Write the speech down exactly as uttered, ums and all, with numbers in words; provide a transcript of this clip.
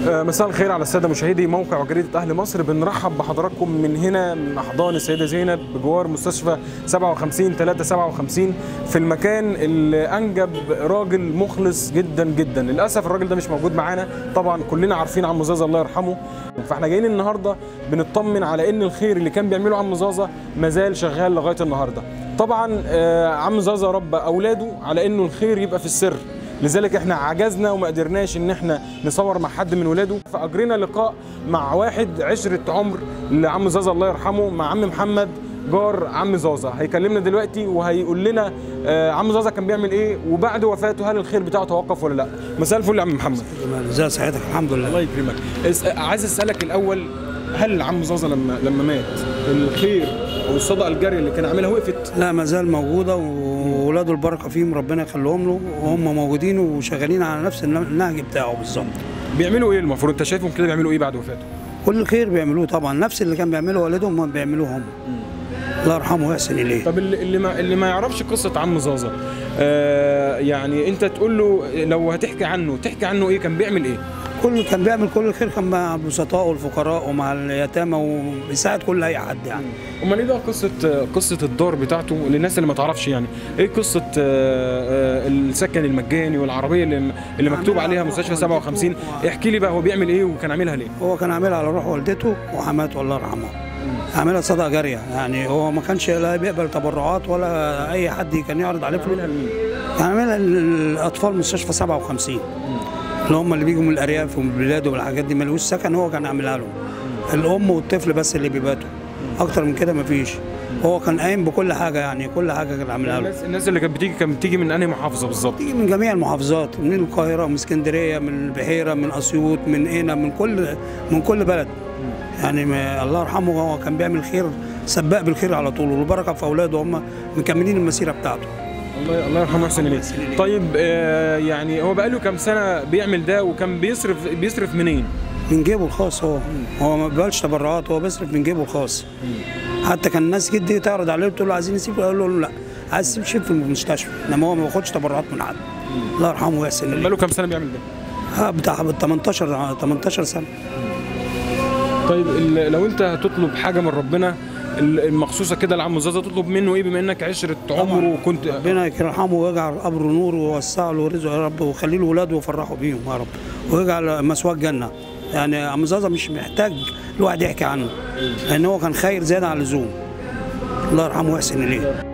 مساء الخير على الساده مشاهدي موقع وجريده اهل مصر. بنرحب بحضراتكم من هنا من احضان السيده زينب بجوار مستشفى سبعة وخمسين ثلاثة سبعة وخمسين في المكان اللي انجب راجل مخلص جدا جدا. للاسف الراجل ده مش موجود معانا، طبعا كلنا عارفين عم زازا الله يرحمه، فاحنا جايين النهارده بنطمن على ان الخير اللي كان بيعمله عم زازا مازال شغال لغايه النهارده. طبعا عم زازا ربى اولاده على انه الخير يبقى في السر، لذلك احنا عجزنا وما قدرناش ان احنا نصور مع حد من ولاده، فاجرينا لقاء مع واحد عشرة عمر لعم زازا الله يرحمه، مع عم محمد جار عم زازا. هيكلمنا دلوقتي وهيقول لنا آه عم زازا كان بيعمل ايه، وبعد وفاته هل الخير بتاعه توقف ولا لا. مساء الفل يا عم محمد. ازي صحتك؟ الحمد لله. الله يكرمك. عايز اسالك الاول، هل عم زازا لما لما مات الخير او الصدقه الجاريه اللي كان عاملها وقفت؟ لا، ما زال موجوده، واولاده البركه فيهم ربنا يخليهم له، وهم موجودين وشغالين على نفس النهج بتاعه بالظبط. بيعملوا ايه المفروض؟ انت شايفهم كده بيعملوا ايه بعد وفاته؟ كل خير بيعملوه طبعا، نفس اللي كان بيعمله والدهم هم بيعملوه هم. الله يرحمه ويحسن اليه. طب اللي ما اللي ما يعرفش قصه عم زازا، آه يعني انت تقول له لو هتحكي عنه تحكي عنه ايه؟ كان بيعمل ايه؟ كل كان بيعمل كل الخير، كان مع البسطاء والفقراء ومع اليتامى وبيساعد كل اي حد يعني. امال ايه بقى قصه قصه الدار بتاعته للناس اللي ما تعرفش؟ يعني ايه قصه السكن المجاني والعربيه اللي اللي مكتوب عليها مستشفى سبعة وخمسين؟ احكي لي بقى هو بيعمل ايه وكان عاملها ليه؟ هو كان عاملها على روح والدته وحماته الله يرحمها، عاملها صدقه جاريه يعني. هو ما كانش لا بيقبل تبرعات ولا اي حد كان يعرض عليه فلوس. عاملها الاطفال مستشفى سبعة وخمسين اللي هم اللي بيجوا من الارياف ومن البلاد والحاجات دي، ملوش سكن، هو كان عاملها لهم. الام والطفل بس اللي بيباتوا، اكتر من كده مفيش. هو كان قايم بكل حاجه يعني، كل حاجه كان عاملها له. الناس الناس اللي كانت بتيجي كانت بتيجي من انهي محافظه بالظبط؟ بتيجي من جميع المحافظات، من القاهره، من اسكندريه، من البحيره، من اسيوط، من قنا، من كل من كل بلد يعني. الله يرحمه هو كان بيعمل خير، سباق بالخير على طول، والبركه في اولاده هم مكملين المسيره بتاعته. الله الله يرحمه ويحسن اليه. طيب آه يعني هو بقى له كام سنه بيعمل ده، وكان بيصرف بيصرف منين؟ من جيبه الخاص. هو هو ما بيقبلش تبرعات، هو بيصرف من جيبه الخاص. حتى كان الناس جدي تعرض عليه تقول له عايزين نسيبه، يقول له لا، عايز تسيب شيب في المستشفى، انما هو ما بياخدش تبرعات من حد. الله يرحمه ويحسن اليه. بقى له كام سنه بيعمل ده؟ اه بتاع تمنتاشر تمنتاشر سنه. طيب لو انت هتطلب حاجه من ربنا المخصوصه كده لعم زازا، تطلب منه ايه بما انك عشره عمره وكنت؟ ربنا يرحمه ويجعل قبره نور ويوسع له رزقه يا رب، ويخلي له اولاده ويفرحوا بيهم يا رب، ويجعل مسواه الجنه. يعني عم زازا مش محتاج الواحد يحكي عنه، لان هو كان خير زياده عن اللزوم. الله يرحمه ويحسن اليه.